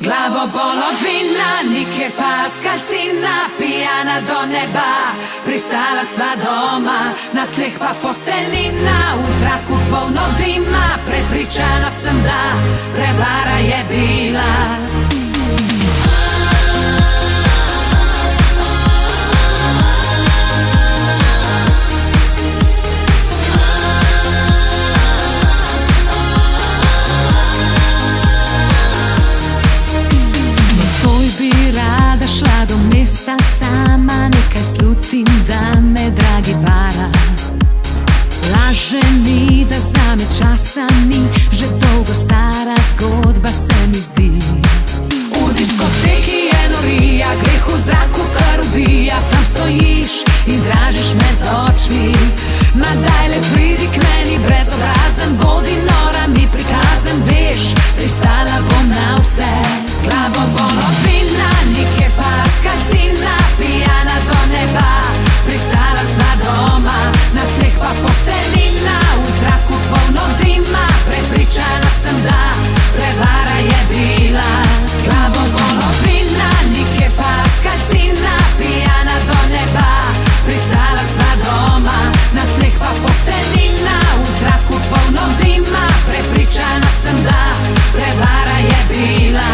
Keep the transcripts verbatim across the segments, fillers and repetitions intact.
Glavobol od vina, nikjer pa skalcina, pijana do neba, pristala sva doma, na tleh pa posteljnina, v zraku polno dima, prepričana sem, da prevara je bila. Šla do mesta sama, nekaj slutim, da me dragi vara. Laže mi, da zame časa ni, že dolgo stara zgodba se mi zdi. V diskoteki je norija, greh v zraku kar ubija, tam stojiš in dražiš me z očmi. Ma daj le pridi k meni, brezobrazen, bodi nora, mi prikazen, veš, pristala bom na vse. Glavobol od vina, nikjer pa skalcina, pijana do neba, pristala sva doma, na tleh pa posteljnina, v zraku polno dima, prepričana sem, da prevara je bila. Glavobol od vina, nikjer pa skalcina, pijana do neba, pristala sva doma, na tleh pa posteljnina, v zraku polno dima, prepričana sem, da prevara je bila.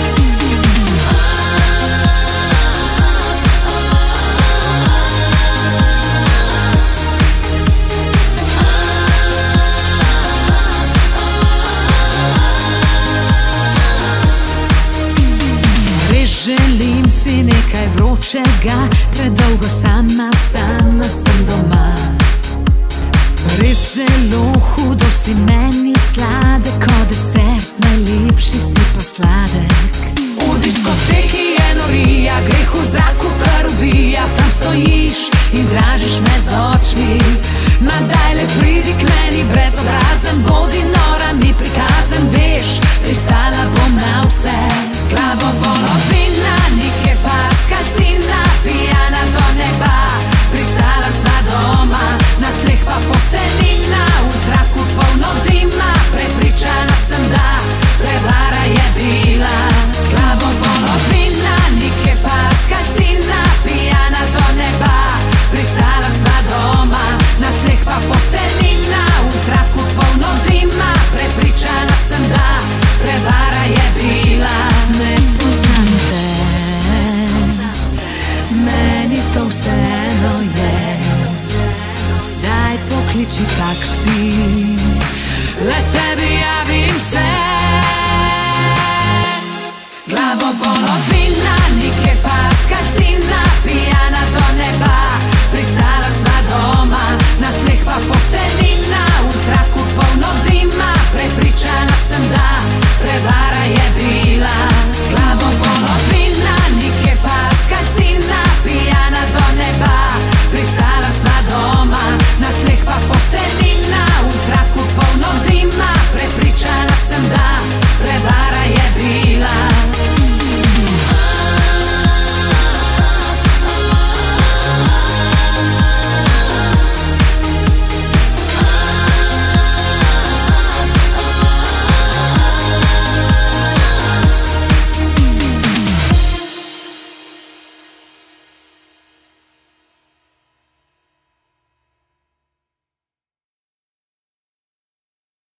Želim si nekaj vročega, predolgo sama, sama sem doma. Res zelo hudo si meni sladek, kot desert, najlepši si posladek. V diskoteki je norija, greh v zraku kar ubija, tam stojiš in dražiš me z očmi. Ma daj le pridi k meni, brezobrazen, bodi nora, mi prikazen, veš, pristala bom na vse. Glavobol od vina, nikjer pa skalcina, pijana do neba, pristala sva doma, na tleh pa posteljnina, v zraku polno dima, prepričana sem, da prevara je bila. Glavobol od vina, nikjer pa skalcina, pijana do neba, pristala sva doma, na tleh pa posteljnina, v zraku polno dima, prepričana sem, da prevara je bila. Ne poznam te, meni to vseeno je, daj pokliči taksi, le tebi javim se. Glavobol od vina.